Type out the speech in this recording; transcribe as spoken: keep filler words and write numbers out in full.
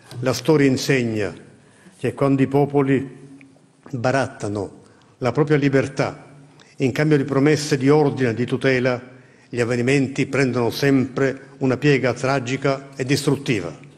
La storia insegna che quando i popoli barattano la propria libertà in cambio di promesse di ordine e di tutela, gli avvenimenti prendono sempre una piega tragica e distruttiva.